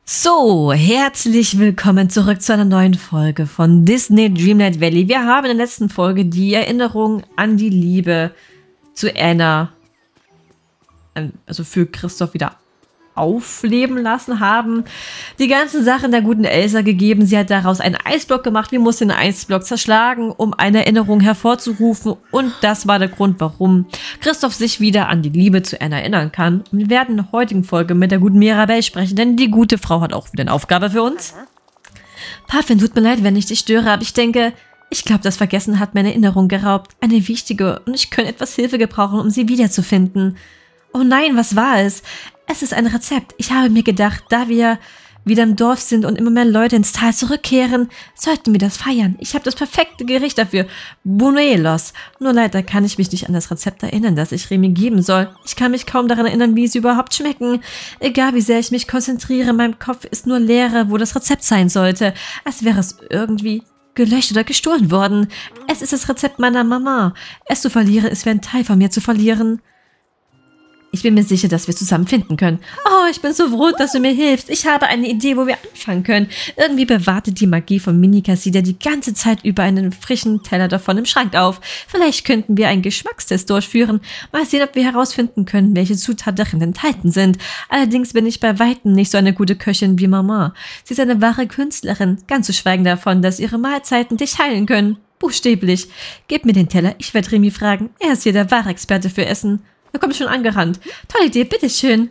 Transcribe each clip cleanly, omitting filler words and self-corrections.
So, herzlich willkommen zurück zu einer neuen Folge von Disney Dreamlight Valley. Wir haben in der letzten Folge die Erinnerung an die Liebe zu Anna, also für Christoph, wieder aufleben lassen, haben die ganzen Sachen der guten Elsa gegeben. Sie hat daraus einen Eisblock gemacht. Wir mussten den Eisblock zerschlagen, um eine Erinnerung hervorzurufen. Und das war der Grund, warum Christoph sich wieder an die Liebe zu Anna erinnern kann. Und wir werden in der heutigen Folge mit der guten Mirabelle sprechen, denn die gute Frau hat auch wieder eine Aufgabe für uns. Parfin, tut mir leid, wenn ich dich störe, aber ich denke, ich glaube, das Vergessen hat meine Erinnerung geraubt. Eine wichtige, und ich könnte etwas Hilfe gebrauchen, um sie wiederzufinden. Oh nein, was war es? Es ist ein Rezept. Ich habe mir gedacht, da wir wieder im Dorf sind und immer mehr Leute ins Tal zurückkehren, sollten wir das feiern. Ich habe das perfekte Gericht dafür. Buñuelos. Nur leider kann ich mich nicht an das Rezept erinnern, das ich Remy geben soll. Ich kann mich kaum daran erinnern, wie sie überhaupt schmecken. Egal wie sehr ich mich konzentriere, in meinem Kopf ist nur Leere, wo das Rezept sein sollte. Als wäre es irgendwie gelöscht oder gestohlen worden. Es ist das Rezept meiner Mama. Es zu verlieren ist wie ein Teil von mir zu verlieren. Ich bin mir sicher, dass wir zusammen finden können. Oh, ich bin so froh, dass du mir hilfst. Ich habe eine Idee, wo wir anfangen können. Irgendwie bewahrte die Magie von Mini Cassida die ganze Zeit über einen frischen Teller davon im Schrank auf. Vielleicht könnten wir einen Geschmackstest durchführen. Mal sehen, ob wir herausfinden können, welche Zutaten darin enthalten sind. Allerdings bin ich bei weitem nicht so eine gute Köchin wie Mama. Sie ist eine wahre Künstlerin, ganz zu schweigen davon, dass ihre Mahlzeiten dich heilen können. Buchstäblich. Gib mir den Teller, ich werde Remy fragen. Er ist hier der wahre Experte für Essen. Da kommt schon angerannt. Tolle Idee, bitteschön.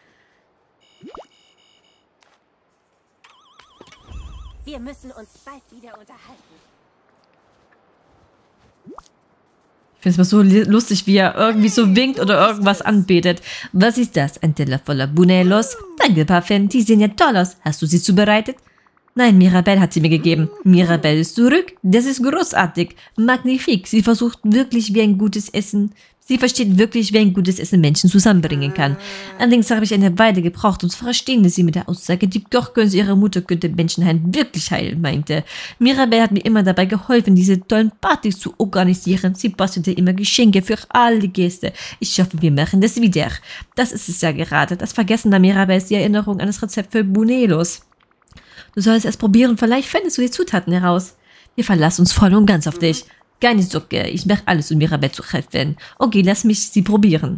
Wir müssen uns bald wieder unterhalten. Ich finde es mal so lustig, wie er irgendwie so winkt oder irgendwas anbetet. Was ist das? Ein Teller voller Buñuelos? Danke, Parfin, die sehen ja toll aus. Hast du sie zubereitet? Nein, Mirabelle hat sie mir gegeben. Mirabelle ist zurück. Das ist großartig. Magnifik. Sie versucht wirklich wie ein gutes Essen. Sie versteht wirklich, wie ein gutes Essen Menschen zusammenbringen kann. Allerdings habe ich eine Weile gebraucht, um zu verstehen, dass sie mit der Aussage, die Kochkünste ihrer Mutter könnte Menschenheit wirklich heilen, meinte. Mirabelle hat mir immer dabei geholfen, diese tollen Partys zu organisieren. Sie bastelte immer Geschenke für alle Gäste. Ich hoffe, wir machen das wieder. Das ist es ja gerade. Das Vergessen der Mirabelle ist die Erinnerung an das Rezept für Buñuelos. Du sollst es probieren, vielleicht findest du die Zutaten heraus. Wir verlassen uns voll und ganz auf dich. Keine Sorge, ich mache alles, um Mirabelle zu helfen. Okay, lass mich sie probieren.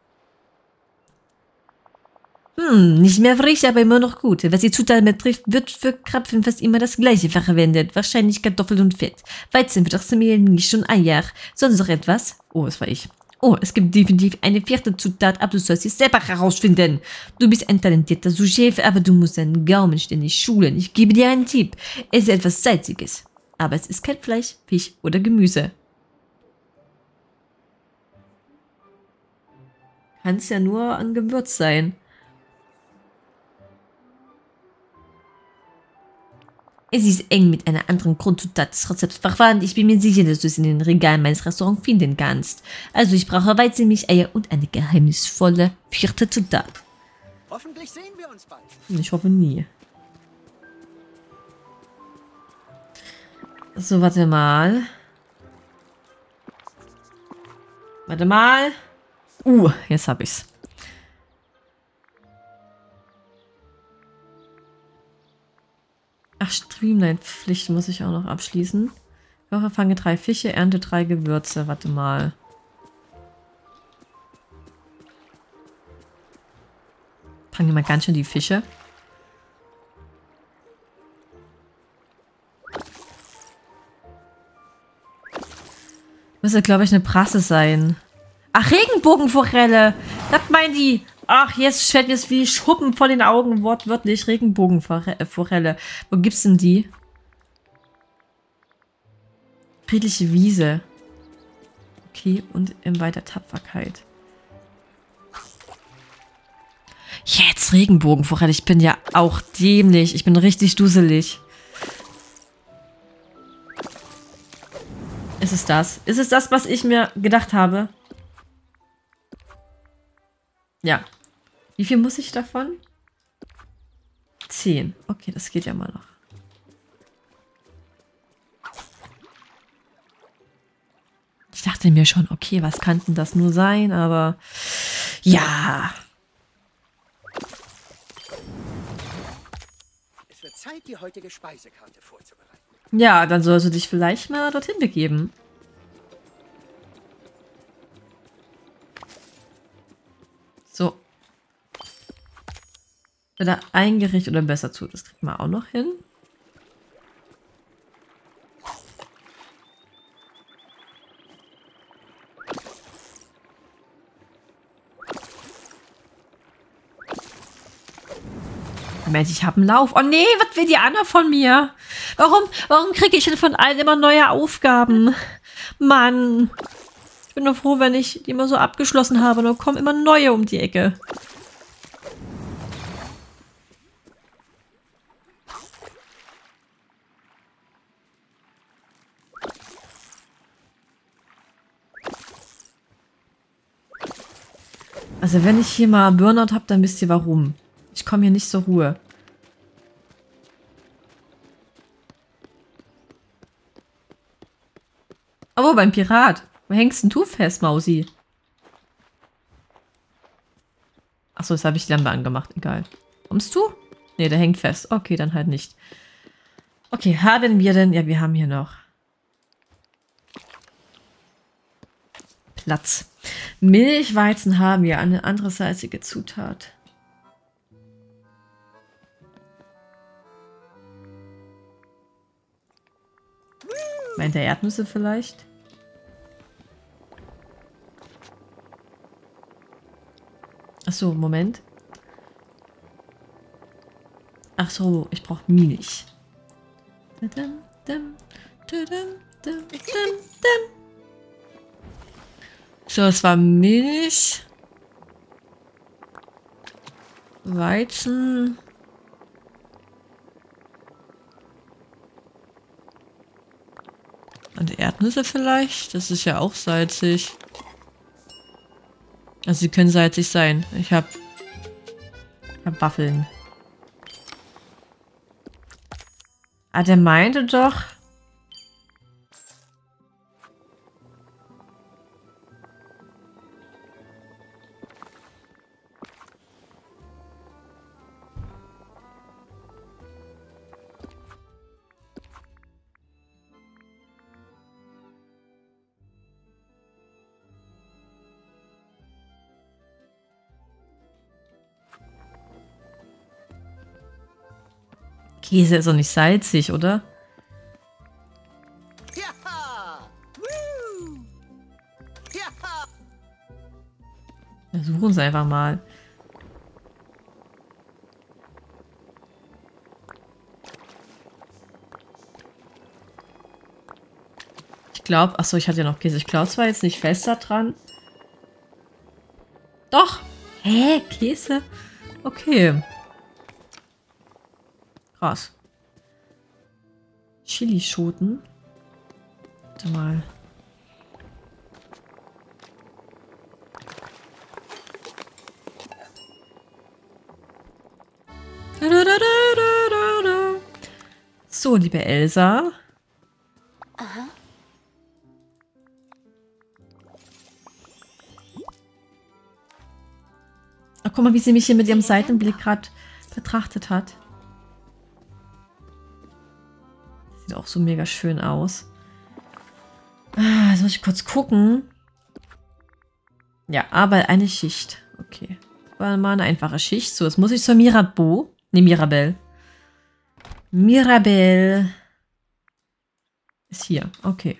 Nicht mehr frisch, aber immer noch gut. Was die Zutaten betrifft, wird für Krapfen fast immer das gleiche verwendet. Wahrscheinlich Kartoffeln und Fett. Weizen wird aus Mehl, Milch und Eier. Sonst noch etwas? Oh, das war ich. Oh, es gibt definitiv eine vierte Zutat, aber du sollst sie selber herausfinden. Du bist ein talentierter Sous-Chef, aber du musst deinen Gaumen ständig schulen. Ich gebe dir einen Tipp. Es ist etwas Salziges. Aber es ist kein Fleisch, Fisch oder Gemüse. Kann es ja nur ein Gewürz sein. Es ist eng mit einer anderen Grundzutat des Rezepts verwandt. Ich bin mir sicher, dass du es in den Regalen meines Restaurants finden kannst. Also ich brauche Weizenmilch, Eier und eine geheimnisvolle vierte Zutat. Hoffentlich sehen wir uns bald. Ich hoffe nie. So, warte mal. Warte mal. Jetzt hab ich's. Ach, Streamline-Pflicht muss ich auch noch abschließen. Koche, fange 3 Fische, ernte 3 Gewürze. Warte mal. Fangen wir mal ganz schön die Fische. Müsste, glaube ich, eine Brasse sein. Ach, Regenbogenforelle. Das meinen die. Ach, jetzt fällt mir es wie Schuppen vor den Augen. Wortwörtlich Regenbogenforelle. Wo gibt's denn die? Friedliche Wiese. Okay, und in weiter Tapferkeit. Jetzt Regenbogenforelle. Ich bin ja auch dämlich. Ich bin richtig duselig. Ist es das? Ist es das, was ich mir gedacht habe? Ja. Wie viel muss ich davon? 10. Okay, das geht ja mal noch. Ich dachte mir schon, okay, was kann denn das nur sein? Aber ja. Zeit, die heutige Speisekarte vorzubereiten. Ja, dann sollst du dich vielleicht mal dorthin begeben. So. Oder ein Gericht oder besser zu. Das kriegt man auch noch hin. Mensch, ich habe einen Lauf. Oh nee, was will die Anna von mir? Warum kriege ich denn von allen immer neue Aufgaben? Mann. Ich bin nur froh, wenn ich die immer so abgeschlossen habe. Dann kommen immer neue um die Ecke. Also wenn ich hier mal Burnout habe, dann wisst ihr warum. Ich komme hier nicht zur Ruhe. Oh, beim Pirat. Wo hängst denn du fest, Mausi? Achso, das habe ich die Lampe angemacht. Egal. Kommst du? Nee, der hängt fest. Okay, dann halt nicht. Okay, haben wir denn... Ja, wir haben hier noch Platz. Milchweizen haben wir. Eine andere salzige Zutat. Meint der Erdnüsse vielleicht? Achso, Moment. Ach so, ich brauche Milch. So, es war Milch. Weizen. Und Erdnüsse vielleicht? Das ist ja auch salzig. Also sie können salzig sein. Ich hab Waffeln. Ah, der meinte doch... Käse ist doch nicht salzig, oder? Ja! Woo! Ja! Versuchen es einfach mal. Ich glaube, achso, ich hatte ja noch Käse. Ich glaube, es war jetzt nicht fester dran. Doch! Hä? Käse? Okay. Krass. Chilischoten. Warte mal. So, liebe Elsa. Aha. Ach, guck mal, wie sie mich hier mit ihrem Seitenblick gerade betrachtet hat. Sieht auch so mega schön aus. Ah, jetzt muss ich kurz gucken. Ja, aber eine Schicht. Okay. War mal eine einfache Schicht. So, jetzt muss ich zur Mirabelle. Ne, Mirabelle. Mirabelle. Ist hier. Okay.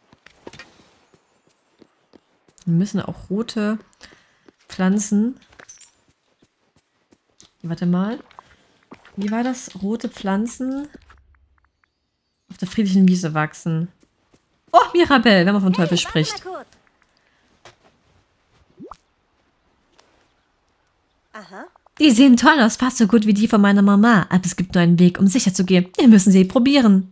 Wir müssen auch rote Pflanzen. Warte mal. Wie war das? Rote Pflanzen auf der friedlichen Wiese wachsen. Oh, Mirabelle, wenn man vom Teufel spricht. Aha. Die sehen toll aus, fast so gut wie die von meiner Mama. Aber es gibt nur einen Weg, um sicher zu gehen. Wir müssen sie probieren.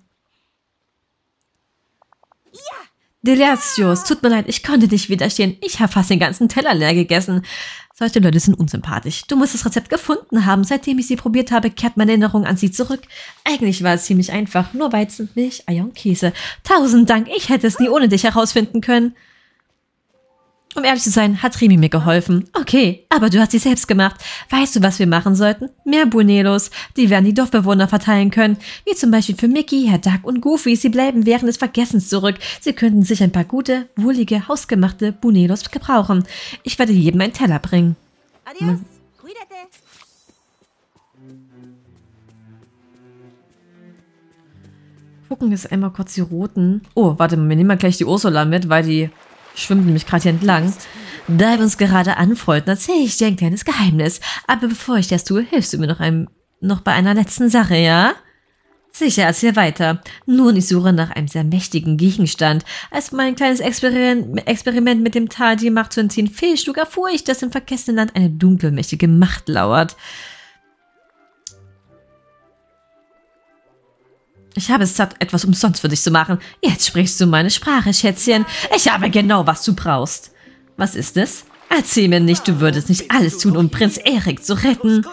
Ja. Delicious, tut mir leid, ich konnte nicht widerstehen. Ich habe fast den ganzen Teller leer gegessen. Solche Leute sind unsympathisch. Du musst das Rezept gefunden haben. Seitdem ich sie probiert habe, kehrt meine Erinnerung an sie zurück. Eigentlich war es ziemlich einfach. Nur Weizen, Milch, Eier und Käse. 1000 Dank, ich hätte es nie ohne dich herausfinden können. Um ehrlich zu sein, hat Remy mir geholfen. Okay, aber du hast sie selbst gemacht. Weißt du, was wir machen sollten? Mehr Bunelos. Die werden die Dorfbewohner verteilen können. Wie zum Beispiel für Mickey, Herr Duck und Goofy. Sie bleiben während des Vergessens zurück. Sie könnten sich ein paar gute, wohlige, hausgemachte Bunelos gebrauchen. Ich werde jedem einen Teller bringen. Adios. Cuídate. Gucken jetzt einmal kurz die roten. Oh, warte mal, wir nehmen mal gleich die Ursula mit, weil die schwimmt nämlich gerade hier entlang. Da wir uns gerade anfreunden, erzähle ich dir ein kleines Geheimnis. Aber bevor ich das tue, hilfst du mir noch bei einer letzten Sache, ja? Sicher, erzähl weiter. Nun, ich suche nach einem sehr mächtigen Gegenstand. Als mein kleines Experiment mit dem Tal die Macht zu entziehen fehlschlug, erfuhr ich, dass im vergessenen Land eine dunkelmächtige Macht lauert. Ich habe es satt, etwas umsonst für dich zu machen. Jetzt sprichst du meine Sprache, Schätzchen. Ich habe genau, was du brauchst. Was ist es? Erzähl mir nicht, du würdest nicht alles tun, um Prinz Erik zu retten.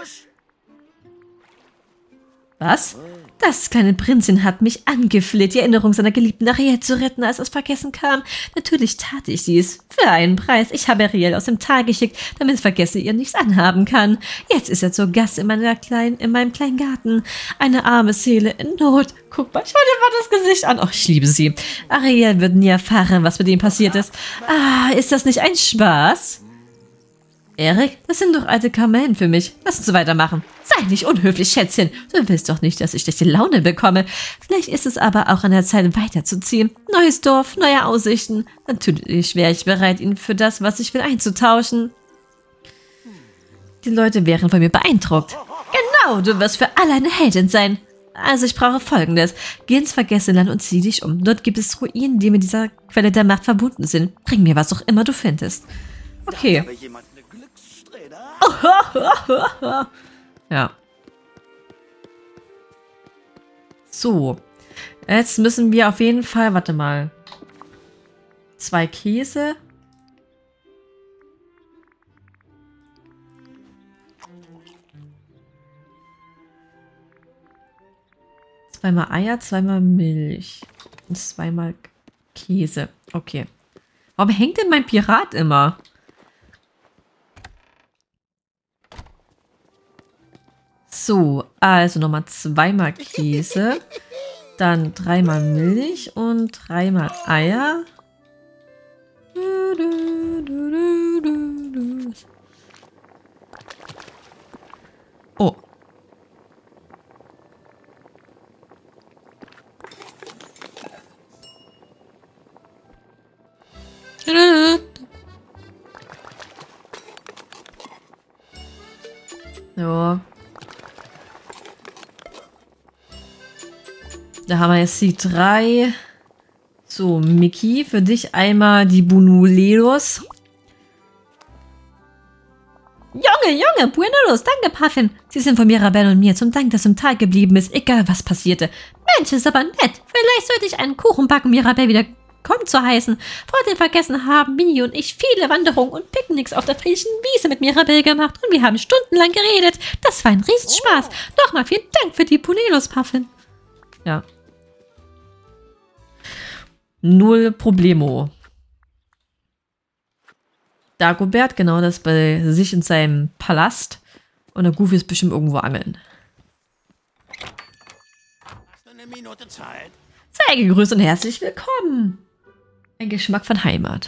Was? Das kleine Prinzchen hat mich angefleht, die Erinnerung seiner geliebten Ariel zu retten, als es Vergessen kam. Natürlich tat ich dies. Für einen Preis. Ich habe Ariel aus dem Tal geschickt, damit Vergessen ihr nichts anhaben kann. Jetzt ist er zur Gast in meinem kleinen Garten. Eine arme Seele in Not. Guck mal, schau dir mal das Gesicht an. Oh, ich liebe sie. Ariel wird nie erfahren, was mit ihm passiert ist. Ah, ist das nicht ein Spaß? Erik, das sind doch alte Kamellen für mich. Lass uns weitermachen. Sei nicht unhöflich, Schätzchen. Du willst doch nicht, dass ich schlechte Laune bekomme. Vielleicht ist es aber auch an der Zeit, weiterzuziehen. Neues Dorf, neue Aussichten. Natürlich wäre ich bereit, ihn für das, was ich will, einzutauschen. Die Leute wären von mir beeindruckt. Genau, du wirst für alle eine Heldin sein. Also ich brauche Folgendes. Geh ins Vergessenland und zieh dich um. Dort gibt es Ruinen, die mit dieser Quelle der Macht verbunden sind. Bring mir was auch immer du findest. Okay. Ja. So. Jetzt müssen wir auf jeden Fall, warte mal. 2 Käse. Zweimal Eier, 2-mal Milch. Und 2-mal Käse. Okay. Warum hängt denn mein Pirat immer? So, also nochmal 2-mal Käse, dann 3-mal Milch und 3-mal Eier. Oh. Ja. Da haben wir jetzt die 3. So, Mickey, für dich einmal die Bunulelos. Junge, Buenos, danke, Puffin. Sie sind von Mirabelle und mir zum Dank, dass du im Tal geblieben bist, egal was passierte. Mensch, ist aber nett. Vielleicht sollte ich einen Kuchen backen, Mirabelle wieder kommen zu heißen. Vor dem Vergessen haben Minnie und ich viele Wanderungen und Picknicks auf der frischen Wiese mit Mirabelle gemacht und wir haben stundenlang geredet. Das war ein Riesenspaß. Nochmal vielen Dank für die Bunelos, Puffin. Ja. 0 Problemo. Dagobert, genau, das bei sich in seinem Palast. Und der Goofy ist bestimmt irgendwo angeln. Hast du eine Minute Zeit? Sei gegrüßt und herzlich willkommen. Ein Geschmack von Heimat.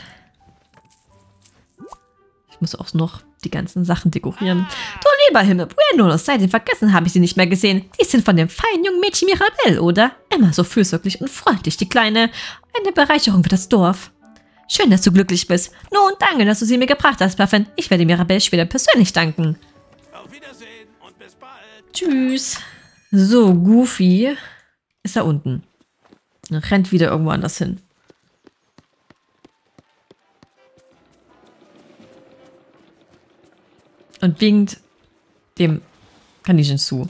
Ich muss auch noch die ganzen Sachen dekorieren. Du lieber Himmel, Buenos, seit dem Vergessen habe ich sie nicht mehr gesehen. Die sind von dem feinen jungen Mädchen Mirabelle, oder? Immer so fürsorglich und freundlich, die Kleine. Eine Bereicherung für das Dorf. Schön, dass du glücklich bist. Nun, danke, dass du sie mir gebracht hast, Puffin. Ich werde Mirabelle später persönlich danken. Auf Wiedersehen und bis bald. Tschüss. So, Goofy ist da unten. Rennt wieder irgendwo anders hin. Und winkt dem Kaninchen zu.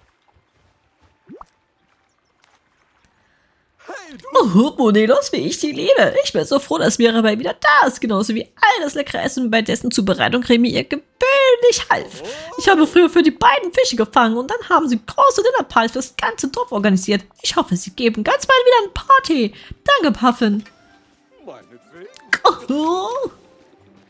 Oh, Bunelos, wie ich die liebe. Ich bin so froh, dass Mirabelle wieder da ist. Genauso wie all das leckere Essen, bei dessen Zubereitung Remy ihr gebührlich half. Ich habe früher für die beiden Fische gefangen und dann haben sie große Dinnerpartys für das ganze Dorf organisiert. Ich hoffe, sie geben ganz bald wieder eine Party. Danke, Puffin. Oh.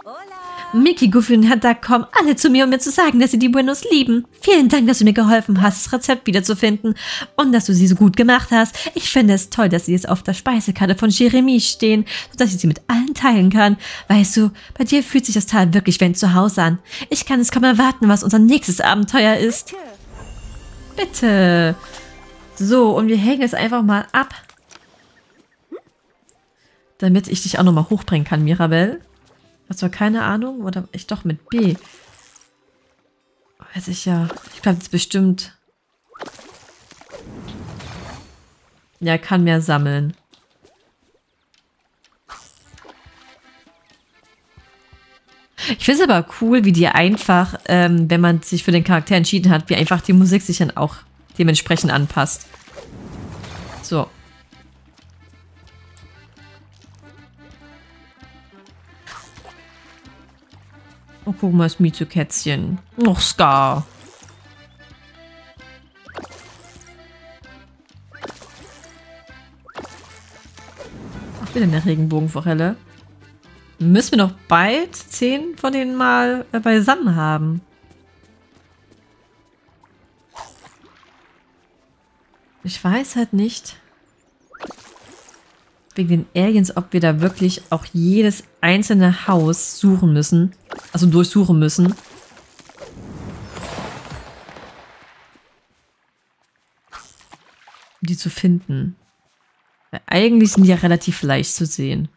Hola. Goofy und Haddock kommen alle zu mir, um mir zu sagen, dass sie die Buenos lieben. Vielen Dank, dass du mir geholfen hast, das Rezept wiederzufinden und dass du sie so gut gemacht hast. Ich finde es toll, dass sie jetzt auf der Speisekarte von Jeremy stehen, sodass ich sie mit allen teilen kann. Weißt du, bei dir fühlt sich das Tal wirklich wie ein Zuhause an. Ich kann es kaum erwarten, was unser nächstes Abenteuer ist. Bitte. So, und wir hängen es einfach mal ab, damit ich dich auch nochmal hochbringen kann, Mirabelle. Hast du keine Ahnung? Oder ich doch mit B. Weiß ich ja. Ich glaube, das ist bestimmt. Ja, kann mehr sammeln. Ich finde es aber cool, wie die einfach, wenn man sich für den Charakter entschieden hat, wie einfach die Musik sich dann auch dementsprechend anpasst. So. Oh, guck mal, das Mietzukätzchen. Noch Scar. Ach, wieder eine Regenbogenforelle. Müssen wir noch bald 10 von denen mal beisammen haben. Ich weiß halt nicht, wegen den Aliens, ob wir da wirklich auch jedes einzelne Haus suchen müssen. Also durchsuchen müssen. Um die zu finden. Weil eigentlich sind die ja relativ leicht zu sehen.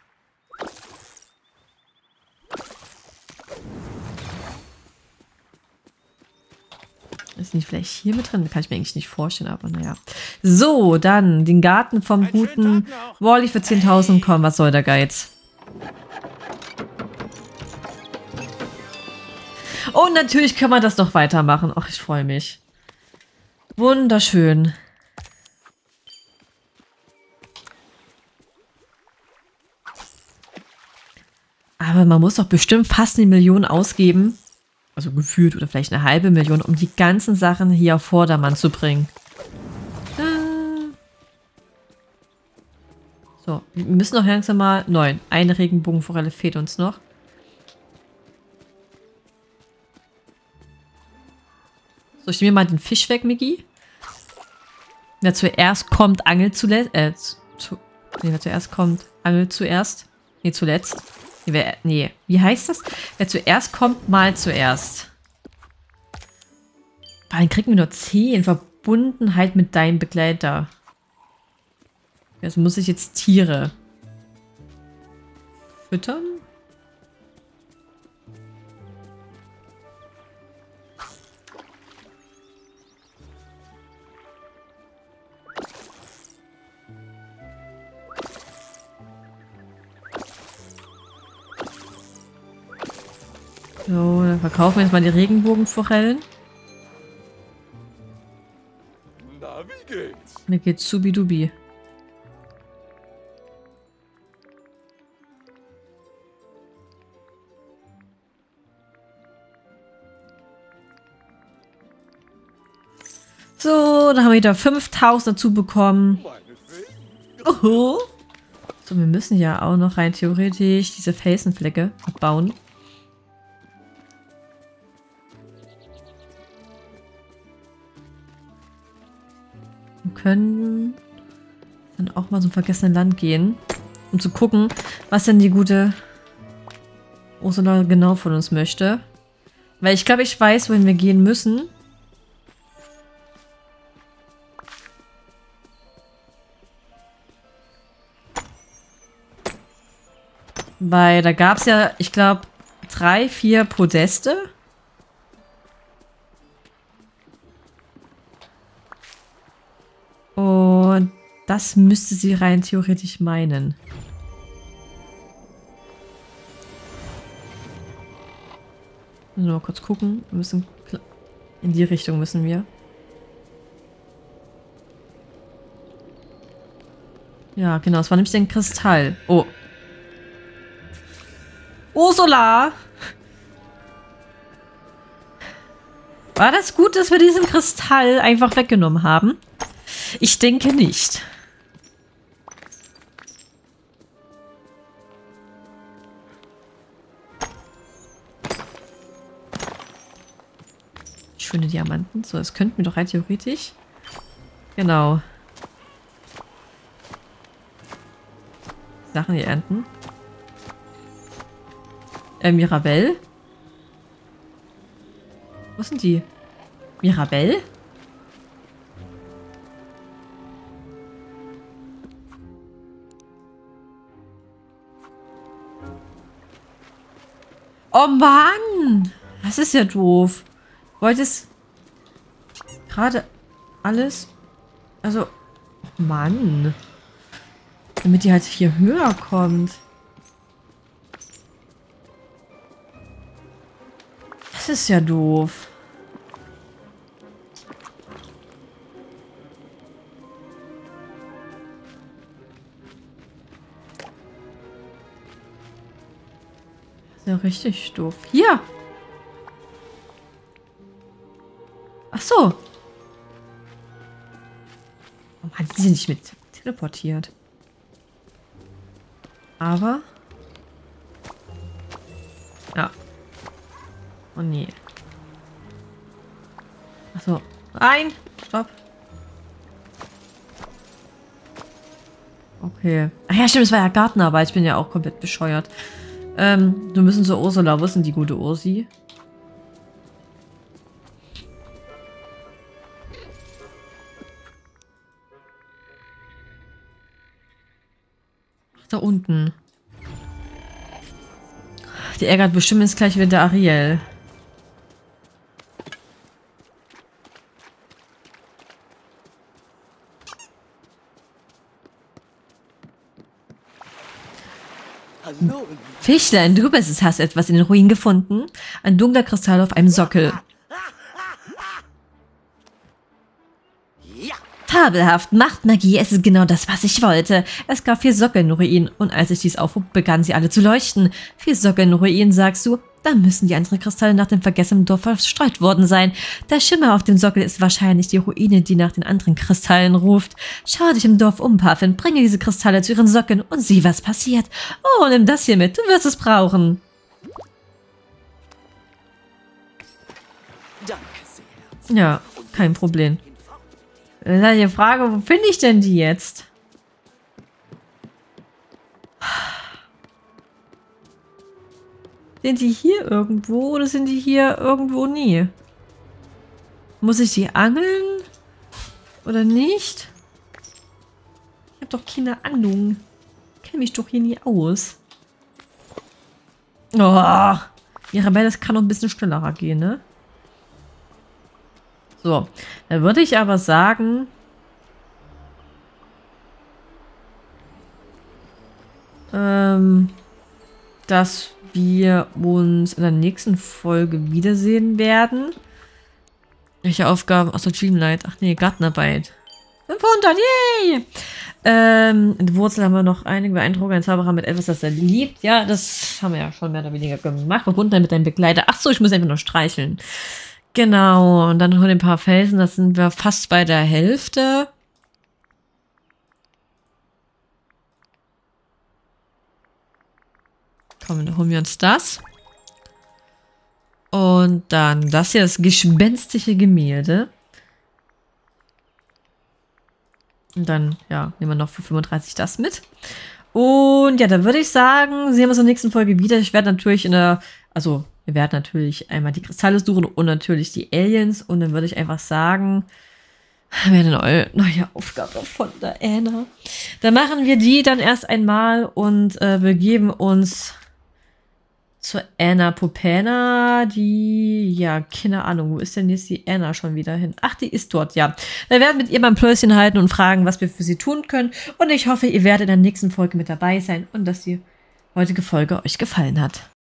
Ist nicht vielleicht hier mit drin? Kann ich mir eigentlich nicht vorstellen, aber naja. So, dann den Garten vom guten Wally für 10.000. Komm, was soll der Geiz? Und natürlich können wir das noch weitermachen. Ach, ich freue mich. Wunderschön. Aber man muss doch bestimmt fast 1 Million ausgeben. Also gefühlt oder vielleicht 1/2 Million, um die ganzen Sachen hier auf Vordermann zu bringen. So, wir müssen noch langsam mal 9. Eine Regenbogenforelle fehlt uns noch. So, ich nehme mal den Fisch weg, Miggy. Wer zuerst kommt, angelt zuletzt. Wer zuerst kommt, angelt zuerst. Nee, zuletzt. Nee, wie heißt das? Wer zuerst kommt, mal zuerst. Dann kriegen wir nur 10. Verbundenheit mit deinem Begleiter. Also muss ich jetzt Tiere füttern? So, dann verkaufen wir jetzt mal die Regenbogenforellen. Na, wie geht's? Mir geht's subidubi. So, da haben wir wieder 5.000 dazu bekommen. Oho. So, wir müssen ja auch noch rein theoretisch diese Felsenflecke abbauen. Wir können dann auch mal zum vergessenen Land gehen, um zu gucken, was denn die gute Ursula genau von uns möchte. Weil ich glaube, ich weiß, wohin wir gehen müssen. Weil da gab es ja, ich glaube, 3, 4 Podeste. Und das müsste sie rein theoretisch meinen. Nur kurz gucken. Wir müssen in die Richtung müssen wir. Ja, genau. Es war nämlich den Kristall. Oh. Ursula! War das gut, dass wir diesen Kristall einfach weggenommen haben? Ich denke nicht. Schöne Diamanten. So, das könnten wir doch rein theoretisch. Genau. Sachen hier ernten. Mirabelle? Wo sind die? Mirabelle? Oh Mann! Das ist ja doof. Wollte es gerade alles... Also... Mann. Damit die halt hier höher kommt. Das ist ja doof. Das ist ja richtig doof. Hier! Ach so. Warum hat sie nicht mit teleportiert? Aber... Ja. Oh nee. Achso. Nein! Stopp. Okay. Ach ja, stimmt, es war ja Gartenarbeit. Ich bin ja auch komplett bescheuert. Wir müssen zur Ursula. Wo ist denn die gute Ursi? Ach, da unten. Die ärgert bestimmt jetzt gleich wieder Ariel. Hallo. Fischlein, du bist es, hast etwas in den Ruinen gefunden. Ein dunkler Kristall auf einem Sockel. Ja. Fabelhaft, Machtmagie, es ist genau das, was ich wollte. Es gab 4 Sockel in Ruinen und als ich dies aufhob, begannen sie alle zu leuchten. 4 Sockel in Ruinen, sagst du? Dann müssen die anderen Kristalle nach dem vergessenen Dorf verstreut worden sein. Der Schimmer auf dem Sockel ist wahrscheinlich die Ruine, die nach den anderen Kristallen ruft. Schau dich im Dorf um, Puffin, bringe diese Kristalle zu ihren Sockeln und sieh, was passiert. Oh, nimm das hier mit, du wirst es brauchen. Danke sehr. Ja, kein Problem. Dann ist halt die Frage, wo finde ich denn die jetzt? Sind die hier irgendwo oder sind die hier irgendwo nie? Muss ich die angeln? Oder nicht? Ich habe doch keine Ahnung. Ich kenne mich doch hier nie aus. Oh, Mirabelle, das kann noch ein bisschen schneller gehen, ne? So, dann würde ich aber sagen... dass wir uns in der nächsten Folge wiedersehen werden. Welche Aufgaben? Achso, Dreamlight. Ach nee, Gartenarbeit. 500, yay! In der Wurzel haben wir noch einige beeindruckende Zauberer mit etwas, das er liebt. Ja, das haben wir ja schon mehr oder weniger gemacht. Verbunden mit deinem Begleiter. Achso, ich muss einfach nur streicheln. Genau, und dann noch ein paar Felsen. Das sind wir fast bei der Hälfte. Komm, dann holen wir uns das. Und dann das hier, das gespenstische Gemälde. Und dann, ja, nehmen wir noch für 35 das mit. Und ja, dann würde ich sagen, sehen wir uns in der nächsten Folge wieder. Ich werde natürlich wir werden natürlich einmal die Kristalle suchen und natürlich die Aliens. Und dann würde ich einfach sagen, wir haben eine neue Aufgabe von der Anna. Dann machen wir die dann erst einmal und begeben uns zur Anna Popena, die, ja, keine Ahnung, wo ist denn jetzt die Anna schon wieder hin? Ach, die ist dort, ja. Wir werden mit ihr beim Pläuschen halten und fragen, was wir für sie tun können. Und ich hoffe, ihr werdet in der nächsten Folge mit dabei sein und dass die heutige Folge euch gefallen hat.